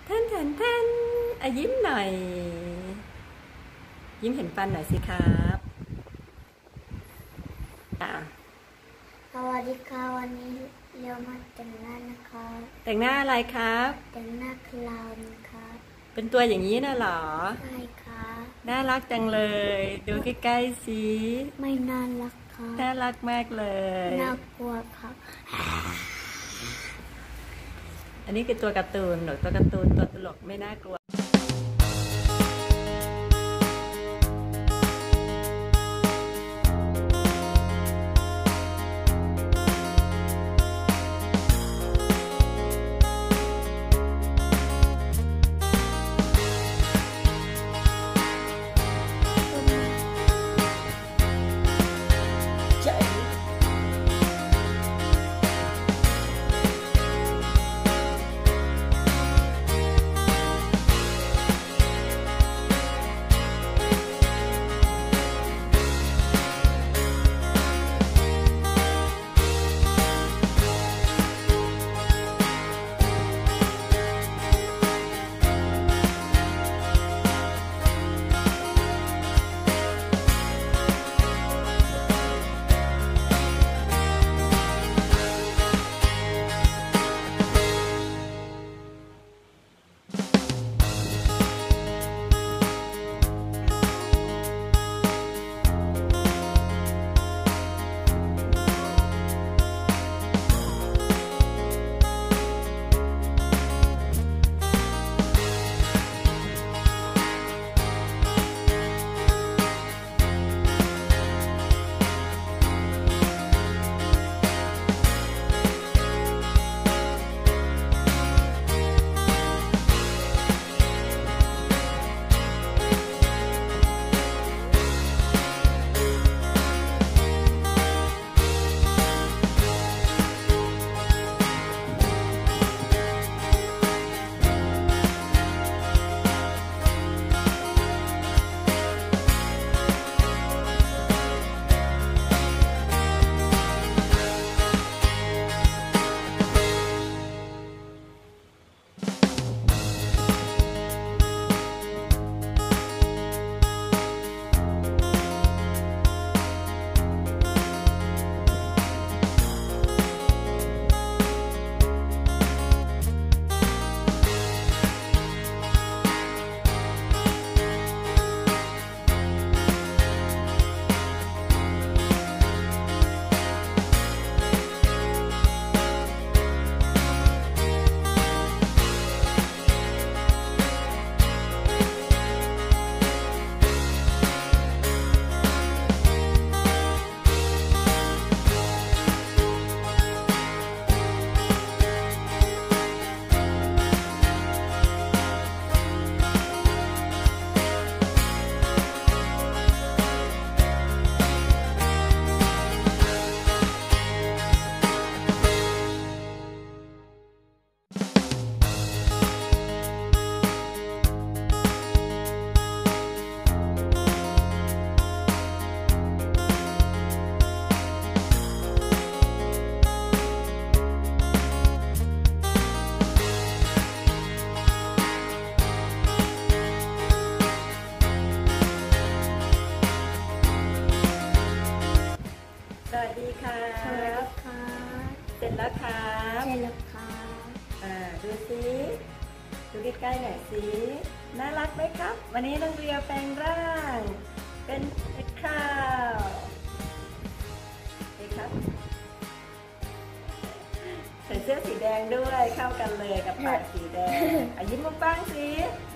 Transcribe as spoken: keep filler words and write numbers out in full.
ท่านท่านท่านอายิ้มหน่อยยิ้มเห็นฟันหน่อยสิครับสวัสดีค่ะวันนี้เรามาแต่งหน้านะคะแต่งหน้าอะไรครับแต่งหน้าคลาวน์ครับเป็นตัวอย่างนี้นะหรอใช่ค่ะน่ารักจังเลยดูใกล้ๆสิไม่น่ารักค่ะน่ารักมากเลยน่ากลัวครับอันนี้คือตัวการ์ตูนหรือตัวการ์ตูนตัวตลกไม่น่ากลัวสวัสดีครับเสร็จแล้วครับเสร็จแล้วครับอ่าดูสิดูใกล้ๆหน่อยสิน่ารักไหมครับวันนี้น้องเรียวแปลงร่างเป็นเอ็กข้าวนี่ครับใส่เสื้อสีแดงด้วยเข้ากันเลยกับปากสีแดงอ่ะยิ้มมุมป้างสิ